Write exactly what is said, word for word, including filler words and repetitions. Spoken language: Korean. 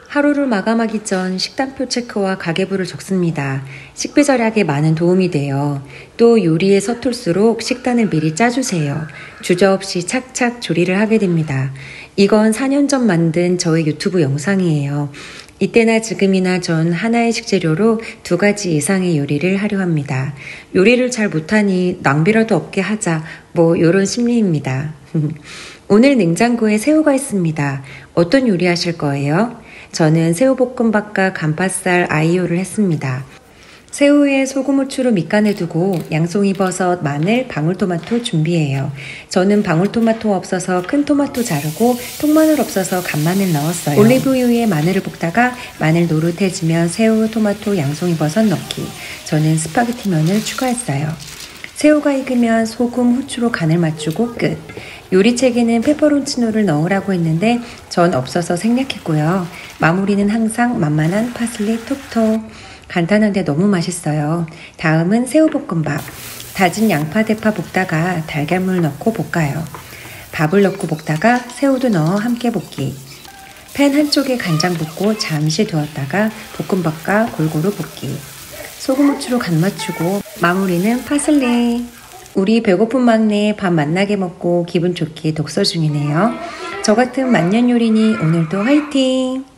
하루를 마감하기 전 식단표 체크와 가계부를 적습니다. 식비 절약에 많은 도움이 돼요. 또 요리에 서툴수록 식단을 미리 짜주세요. 주저없이 착착 조리를 하게 됩니다. 이건 사 년 전 만든 저의 유튜브 영상이에요. 이때나 지금이나 전 하나의 식재료로 두 가지 이상의 요리를 하려 합니다. 요리를 잘 못하니 낭비라도 없게 하자, 뭐 요런 심리입니다. 오늘 냉장고에 새우가 있습니다. 어떤 요리 하실 거예요? 저는 새우볶음밥과 간파살 아이오를 했습니다. 새우에 소금, 후추로 밑간해두고 양송이버섯, 마늘, 방울토마토 준비해요. 저는 방울토마토 없어서 큰 토마토 자르고 통마늘 없어서 간마늘 넣었어요. 올리브유에 마늘을 볶다가 마늘 노릇해지면 새우, 토마토, 양송이버섯 넣기. 저는 스파게티면을 추가했어요. 새우가 익으면 소금, 후추로 간을 맞추고 끝. 요리책에는 페퍼론치노를 넣으라고 했는데 전 없어서 생략했고요. 마무리는 항상 만만한 파슬리 톡톡. 간단한데 너무 맛있어요. 다음은 새우볶음밥. 다진 양파, 대파 볶다가 달걀물 넣고 볶아요. 밥을 넣고 볶다가 새우도 넣어 함께 볶기. 팬 한쪽에 간장 붓고 잠시 두었다가 볶음밥과 골고루 볶기. 소금, 후추로 간 맞추고 마무리는 파슬리. 우리 배고픈 막내 밥 맛나게 먹고 기분 좋게 독서 중이네요. 저 같은 만년 요리니 오늘도 화이팅!